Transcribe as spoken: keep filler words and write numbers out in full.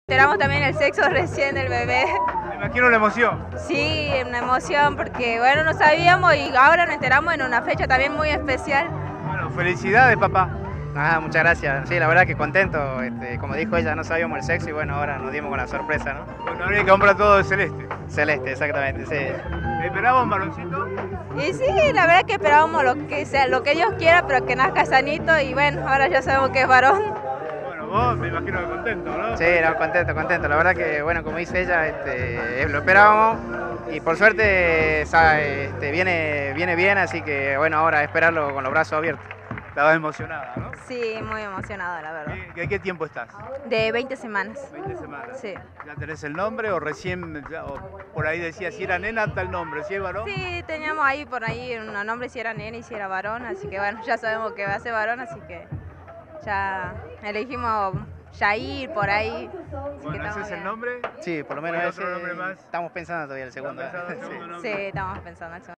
Esperamos también el sexo recién del bebé. Me imagino la emoción. Sí, una emoción porque bueno, no sabíamos y ahora nos enteramos en una fecha también muy especial. Bueno, felicidades, papá. Ah, muchas gracias. Sí, la verdad que contento. Este, como dijo ella, no sabíamos el sexo y bueno, ahora nos dimos con la sorpresa, ¿no? Bueno, habría que comprar todo de celeste. Celeste, exactamente, sí. ¿Esperaba un varoncito? Y sí, la verdad que esperábamos lo que sea, lo que Dios quiera, pero que nazca sanito y bueno, ahora ya sabemos que es varón. Bueno, vos me imagino que contento, ¿no? Sí, no, contento, contento. La verdad que, bueno, como dice ella, este, lo esperábamos y por suerte sabe, este, viene, viene bien, así que bueno, ahora esperarlo con los brazos abiertos. Estabas emocionada, ¿no? Sí, muy emocionada, la verdad. ¿De qué tiempo estás? De veinte semanas. veinte semanas. Sí. ¿Ya tenés el nombre o recién, ya, o por ahí decía si era nena tal nombre, si es varón? Sí, teníamos ahí por ahí un nombre si era nena y si era varón, así que bueno, ya sabemos que va a ser varón, así que ya elegimos Jair por ahí. Bueno, ¿ese es el nombre? Sí, por lo menos ¿O hay ese, otro nombre más? estamos pensando todavía el segundo. ¿Están pensando en el segundo Sí, nombre? estamos pensando.